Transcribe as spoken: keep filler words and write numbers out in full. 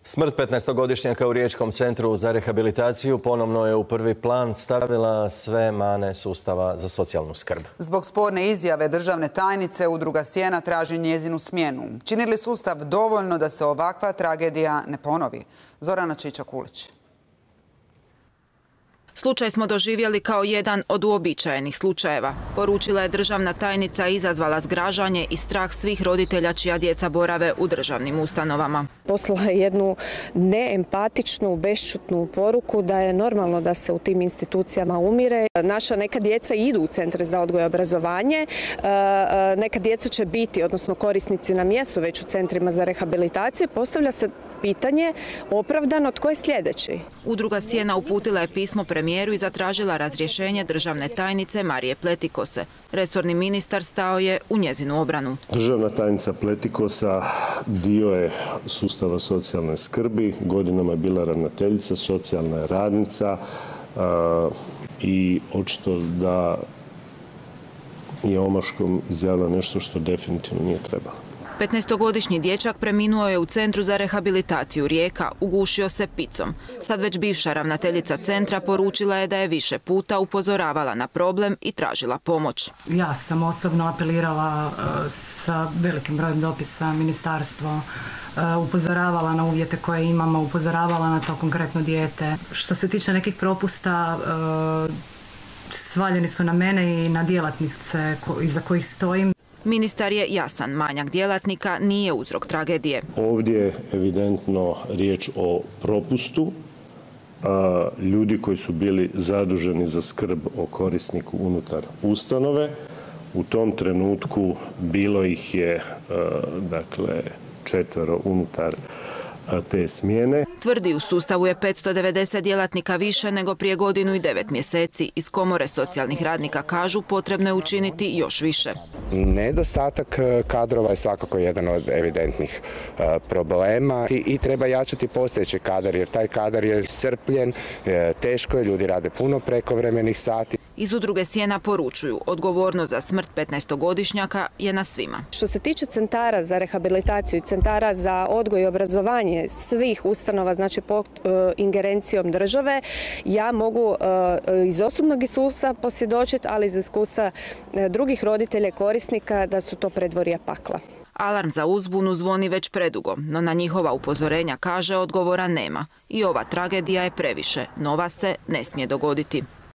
Smrt petnaestogodišnjaka u Riječkom centru za rehabilitaciju ponovno je u prvi plan stavila sve mane sustava za socijalnu skrb. Zbog sporne izjave državne tajnice, udruga Sjena traži njezinu smjenu. Čini li sustav dovoljno da se ovakva tragedija ne ponovi? Zorana Čičak-Ulić. Slučaj smo doživjeli kao jedan od uobičajenih slučajeva. Poručila je državna tajnica i izazvala zgražanje i strah svih roditelja čija djeca borave u državnim ustanovama. Poslala je jednu neempatičnu, bešćutnu poruku da je normalno da se u tim institucijama umire. Naša neka djeca idu u centre za odgoj i obrazovanje, neka djeca će biti, odnosno korisnici nam jesu već u centrima za rehabilitaciju. Postavlja se pitanje opravdano tko je sljedeći. Udruga Sjena uputila je pismo premijeru i zatražila razrješenje državne tajnice Marije Pletikose. Resorni ministar stao je u njezinu obranu. Državna tajnica Pletikosa dio je sustava socijalne skrbi, godinama je bila ravnateljica, socijalna radnica i očito da je omaškom izjavila nešto što definitivno nije trebalo. petnaestogodišnji dječak preminuo je u Centru za rehabilitaciju Rijeka, ugušio se picom. Sad već bivša ravnateljica centra poručila je da je više puta upozoravala na problem i tražila pomoć. Ja sam osobno apelirala sa velikim brojem dopisa ministarstvo, upozoravala na uvjete koje imamo, upozoravala na to konkretno dijete. Što se tiče nekih propusta, svaljeni su na mene i na djelatnice iza kojih stojim. Ministar je jasan, manjak djelatnika nije uzrok tragedije. Ovdje je evidentno riječ o propustu ljudi koji su bili zaduženi za skrb o korisniku unutar ustanove. U tom trenutku bilo ih je dakle četvero unutar te smjene. Tvrdi, u sustavu je petsto devedeset djelatnika više nego prije godinu i devet mjeseci. Iz Komore socijalnih radnika kažu potrebno je učiniti još više. Nedostatak kadrova je svakako jedan od evidentnih problema i, i treba jačati postojeći kadar jer taj kadar je iscrpljen, teško je, ljudi rade puno prekovremenih sati. Iz udruge Sjena poručuju, odgovornost za smrt petnaestogodišnjaka je na svima. Što se tiče centara za rehabilitaciju i centara za odgoj i obrazovanje svih ustanova, znači pod ingerencijom države, ja mogu iz osobnog iskustva posvjedočiti, ali iz iskustva drugih roditelja i korisnika da su to predvorja pakla. Alarm za uzbunu zvoni već predugo, no na njihova upozorenja kaže odgovora nema. I ova tragedija je previše, nova se ne smije dogoditi.